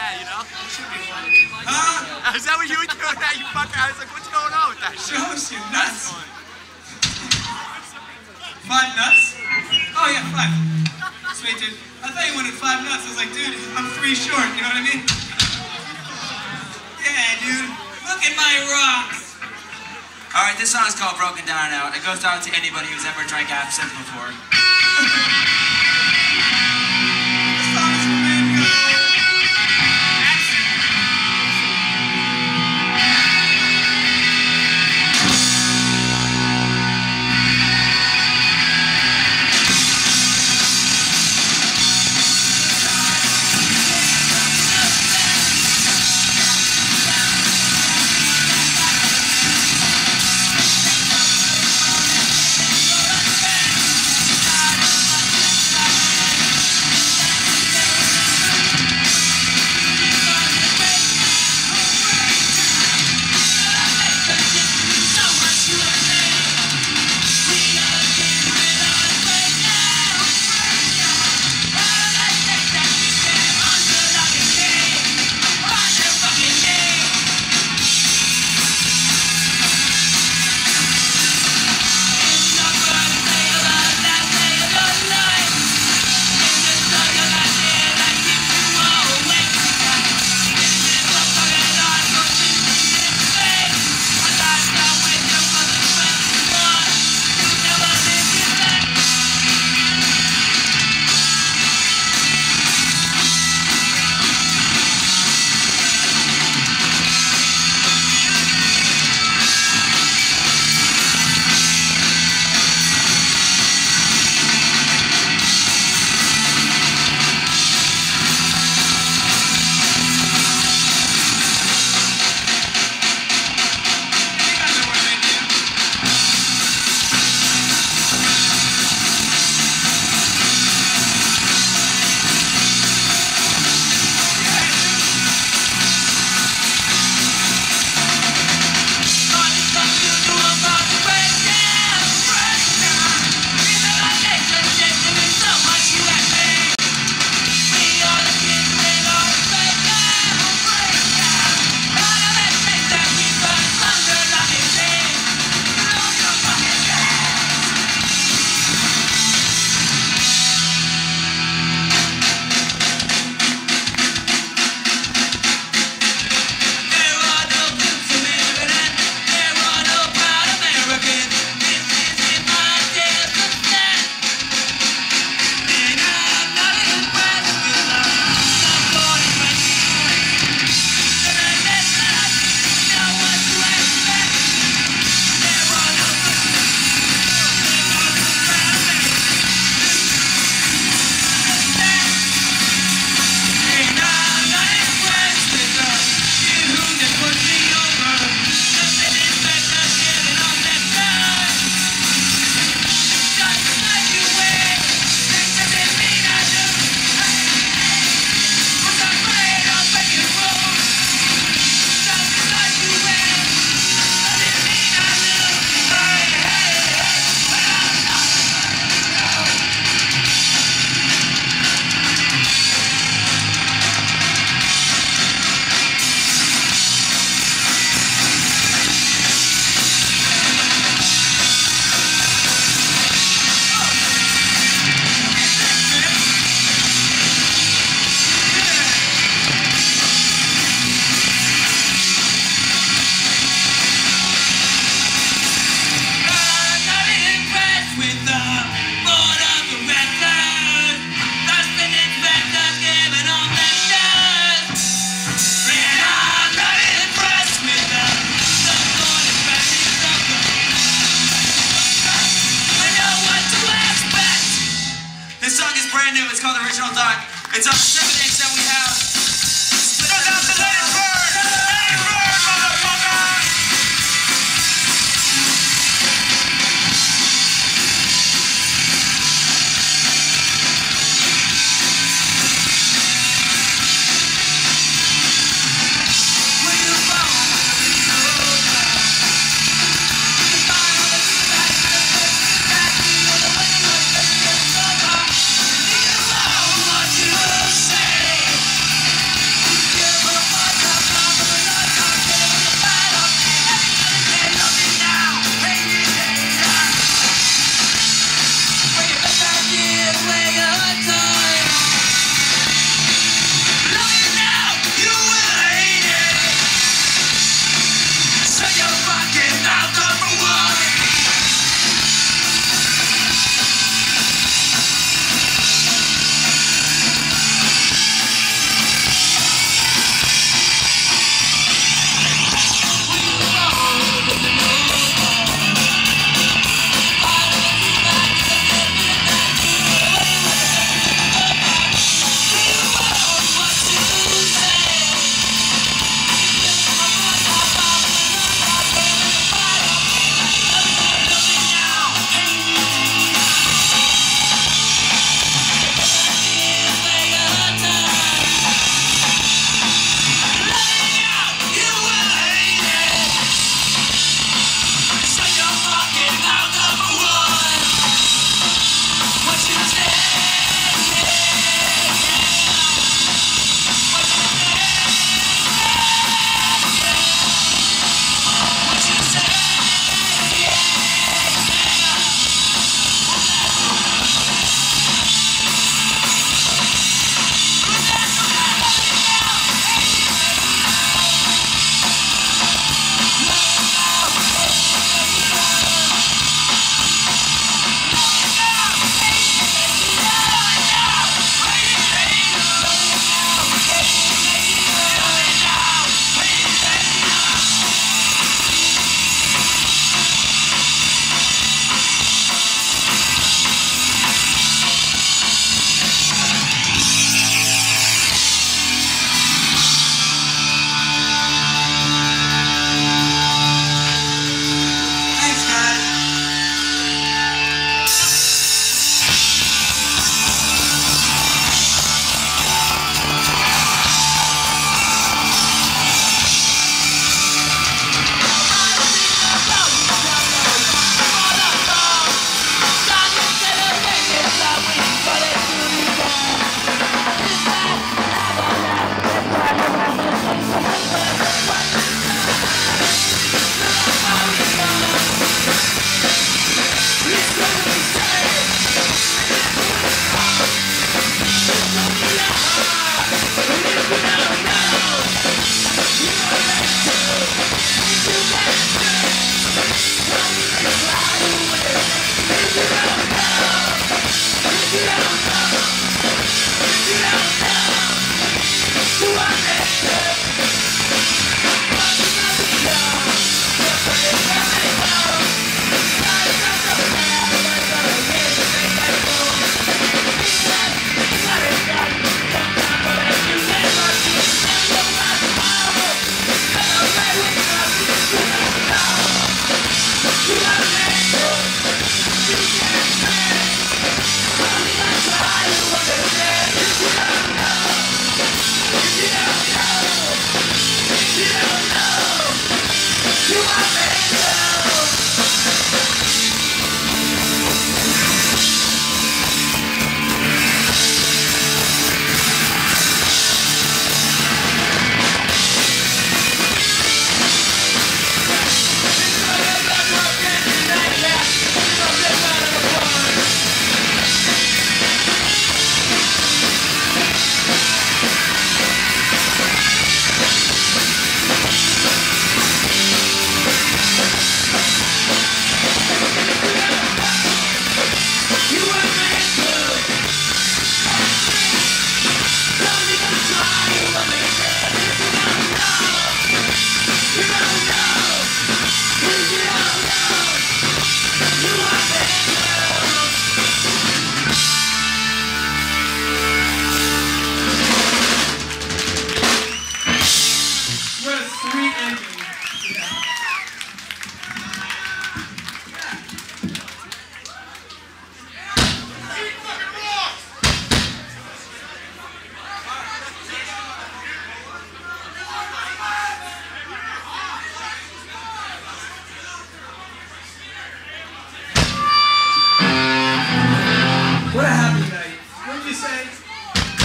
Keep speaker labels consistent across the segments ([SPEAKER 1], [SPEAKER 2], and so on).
[SPEAKER 1] that, you know?
[SPEAKER 2] Huh?
[SPEAKER 1] Is that what you were doing that, you fucker? I was like, what's going on with that shit?
[SPEAKER 2] Shows you nuts. 5 nuts? Oh yeah, 5. Sweet dude. I thought you wanted 5 nuts. I was like, dude, I'm 3 short, you know what I mean? Yeah, dude. Look at my rocks.
[SPEAKER 3] Alright, this song's called Broken Down Out. It goes out to anybody who's ever drank absinthe before. It's called Original Doc. It's on 7 inch that we have. It goes out to Let It Burn! Let It Burn, motherfucker!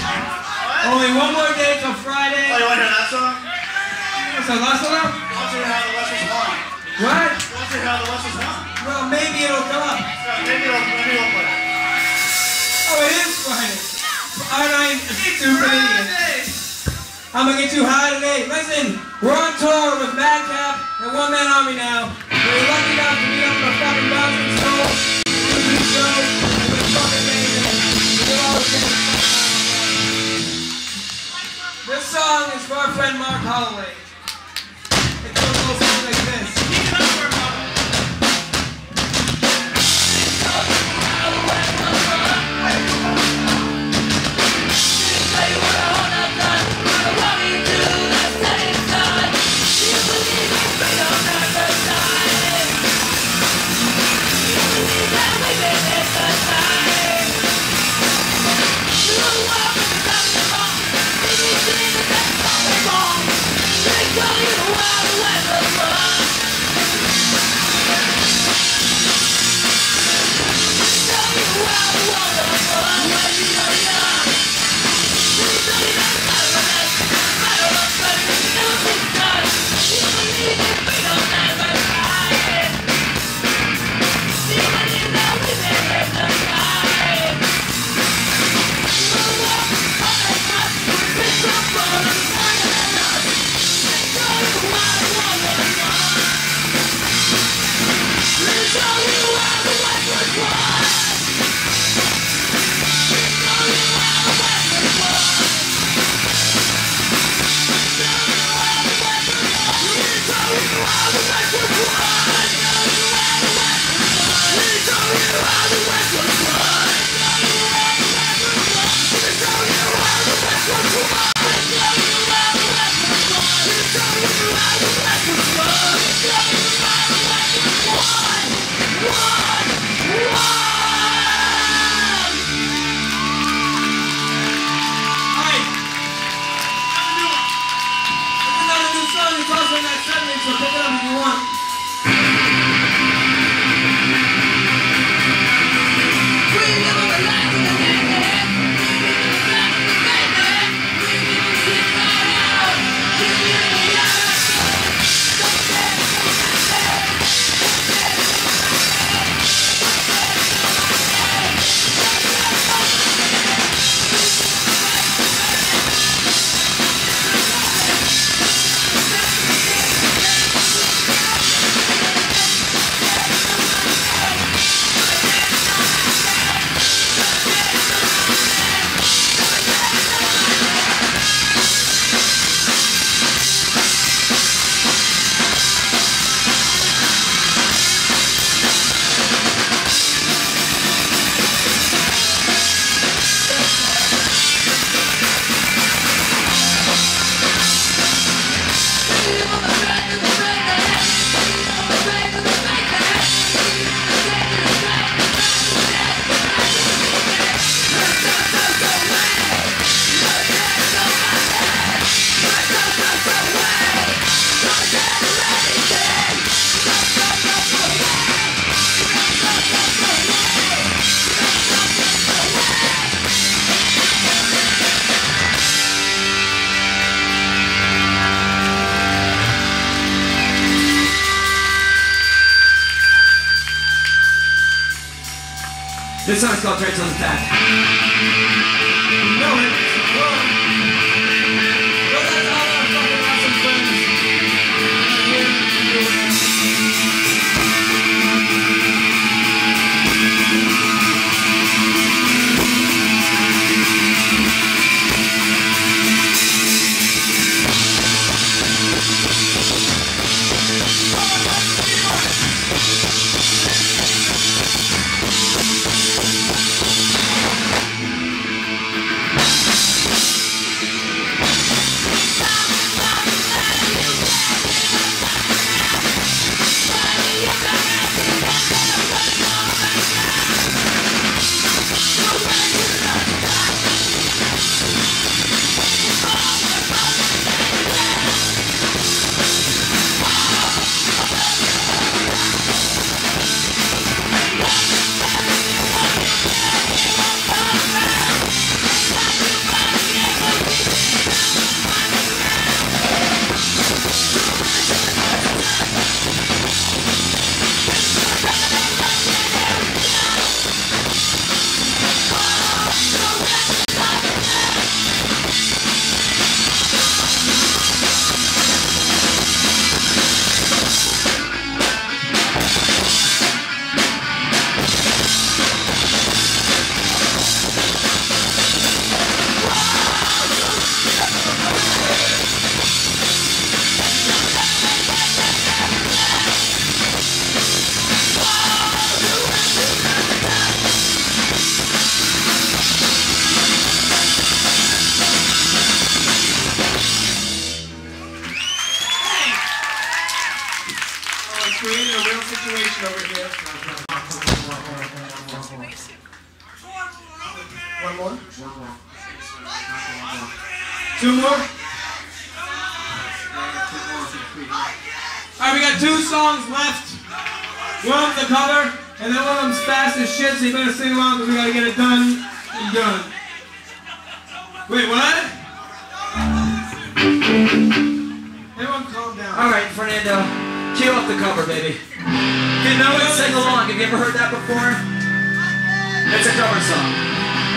[SPEAKER 2] Only one more day till Friday.
[SPEAKER 3] Oh, you want to hear that song?
[SPEAKER 2] What's that last one?
[SPEAKER 3] Let's hear how the West was won.
[SPEAKER 2] What?
[SPEAKER 3] Let's hear how the West was won.
[SPEAKER 2] Well, maybe it'll come up.
[SPEAKER 3] Yeah, maybe it'll play.
[SPEAKER 2] Oh, it is Friday. Aren't I stupid idiot? I'm gonna get too high today. Listen, we're on tour with Madcap and One Man Army now. We're lucky enough to meet up with a fucking bouncing soul. Do these shows, and we're fucking amazing. We're all the This song is for our friend Mark Holloway. It goes a little something like this. So pick it up if you want. This song's called Dreads on the Tap. You know it. Well, that's all our fucking awesome friends. station over here. One more? Two more? Alright, we got 2 songs left. One of them's a cover, and then one of them's fast as shit, so you better sing along because we gotta get it done and done. Wait, what? Everyone calm down.
[SPEAKER 3] Alright, Fernando, cue up the cover, baby. If you know it, sing along. Have you ever heard that before? It's a cover song.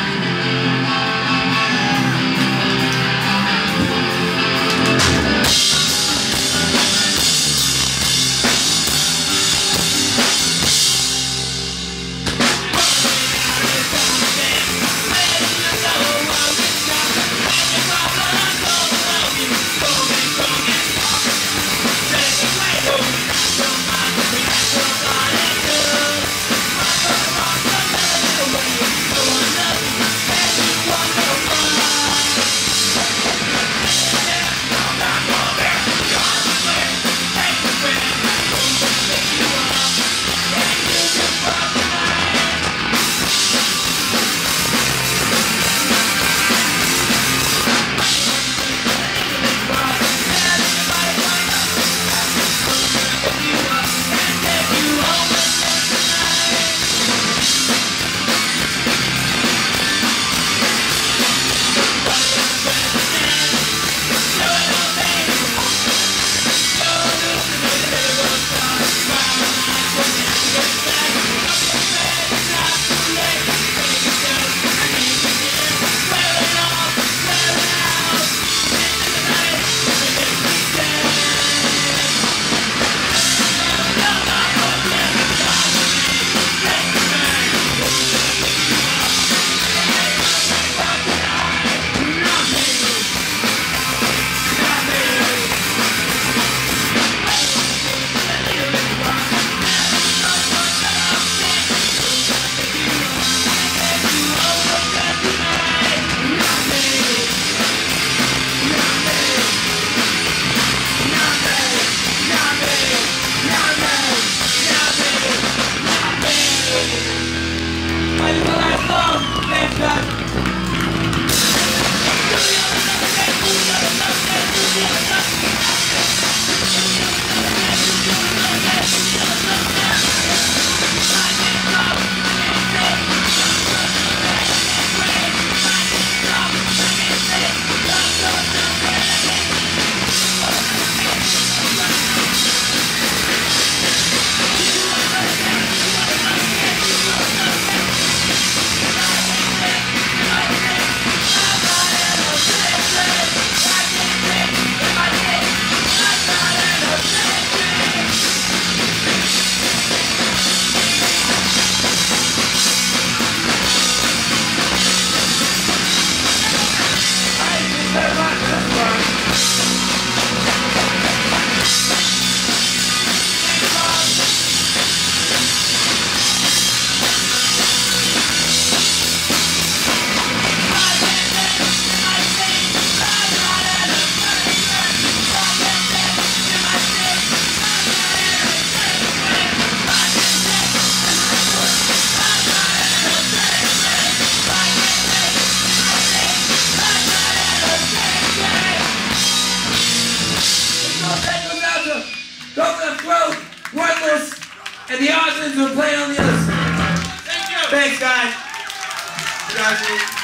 [SPEAKER 2] Club Krome, Worthless, and the Ausins who are playing on the other side. Thank you. Thanks, guys.